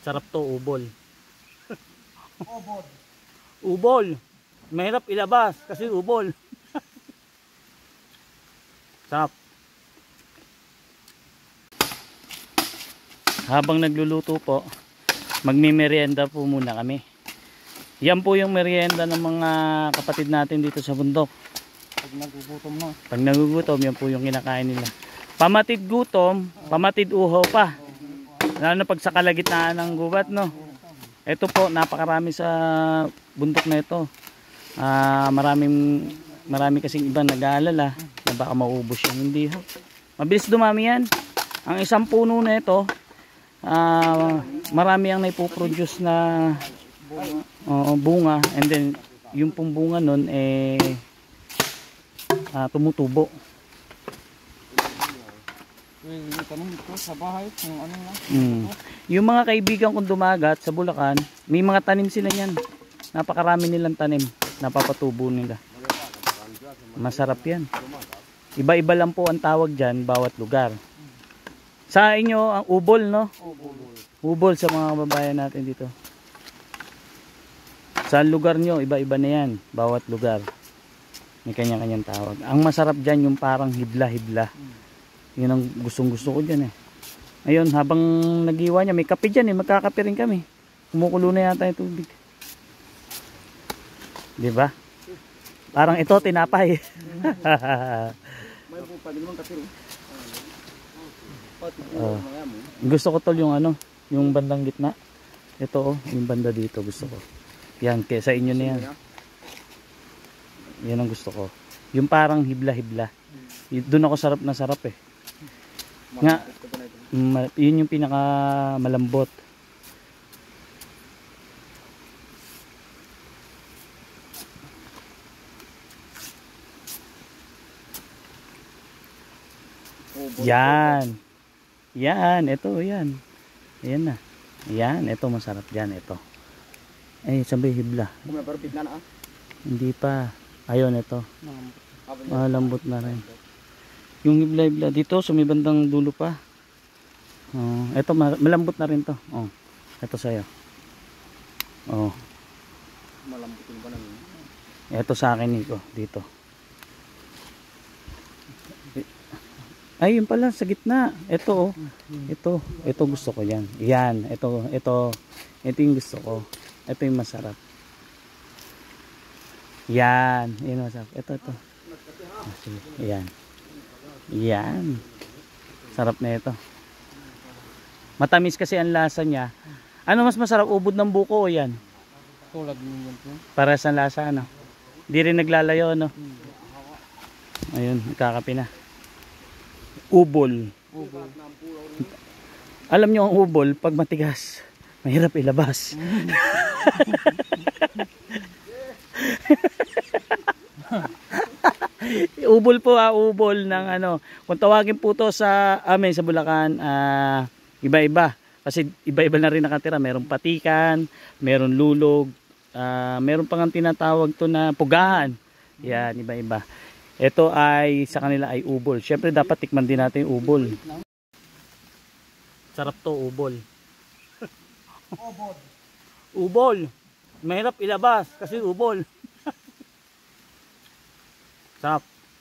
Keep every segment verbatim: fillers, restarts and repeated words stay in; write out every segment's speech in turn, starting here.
Sarap to, ubol. Ubol. Ubol. Mahirap ilabas kasi ubol. Sarap. Habang nagluluto po, magmi-merienda po muna kami. Yan po yung merienda ng mga kapatid natin dito sa bundok. Pag nagugutom na. Pag nagugutom, yan po yung kinakain nila. Pamatid gutom, pamatid uhaw pa. Lalo na pag sa kalagitnaan ng gubat, no? Ito po, napakarami sa bundok na ito. Uh, maraming, marami kasing iba nag-aalala na baka maubos yan. Hindi ho. Mabilis dumami yan. Ang isang puno na ito, uh, marami ang naipoproduce na uh, bunga. And then, yung pong bunga nun, eh, uh, tumutubo. Yung tanong dito sa bahay, yung ano na. Mm. Yung mga kaibigan kong dumagat sa Bulacan, may mga tanim sila yan. Napakarami nilang tanim. Napapatubo nila. Masarap yan. Iba-iba lang po ang tawag dyan, bawat lugar. Sa inyo, ang ubol, no? Ubol sa mga babayan natin dito. Sa lugar nyo, iba-iba na yan. Bawat lugar. May kanya-kanyang tawag. Ang masarap dyan, yung parang hibla-hibla. Yun ang gustong gusto ko dyan eh. Ngayon habang nagiwa niya, may kape dyan eh. Magkakape rin kami. Kumukulo na yata yung tubig. Diba? Parang ito tinapay. uh, gusto ko tol yung ano, yung bandang gitna. Ito oh, yung banda dito gusto ko. Yan, kaya sa inyo na yan. Yan ang gusto ko. Yung parang hibla-hibla. Doon ako sarap na sarap eh. Nga, yun yung pinaka malambot. Yan. Yan, ito, yan. Ayan na. Yan, ito masarap yan, ito. Ay, sabi hibla. Hindi pa. Ayun, ito. Malambot na rin. Yung hibla-hibla dito, sumibandang dulo pa. Oh, ito malambot na rin to. Oh. Ito sa'yo. Oh. Malambutin ba namin? Ito sa akin Nico, dito. Ay, yun pala sa gitna. Ito oh. Ito, ito gusto ko 'yan. Yan, ito, ito. Ito yung gusto ko. Ito yung masarap. Yan, yun masarap. Ito, ito. Yan. Yan. Sarap na ito. Matamis kasi ang lasa niya. Ano mas masarap, ubod ng buko o yan? Tulad niyan po. Para sa lasa ano. Di rin naglalayo no. Ayun, nakakapi na. Ubol. Ubol. Alam niyo ang ubol pag matigas, mahirap ilabas. Ubol po ah, ubol ng ano. Kung tawagin po to sa amin sa Bulacan, uh, iba-iba. Kasi iba-iba na rin nakatira. Merong patikan, meron lulog, uh, meron pang tinatawag to na pugahan. Yan, iba-iba. Ito ay sa kanila ay ubol. Syempre dapat tikman din natin yung ubol. Sarap to, ubol. Ubol. Ubol. Mahirap ilabas kasi ubol. Sarap.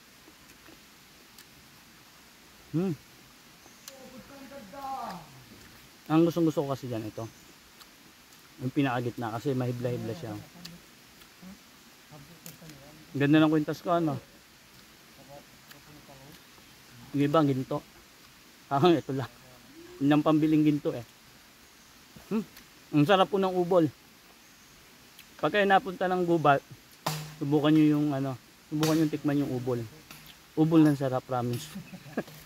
Hmm. Ang gustong gusto ko kasi dyan ito. Yung pinakagitna kasi mahibla-hibla siya. Ganda ng kwintas ko ano. Yung iba ginto. Ah, ito lang. Yun ang pambiling ginto eh. Hmm. Ang sarap po ng ubol. Pag kayo napunta ng gubat, subukan nyo yung ano. Subukan yung tikman yung ubol. Ubol ng sarap, promise.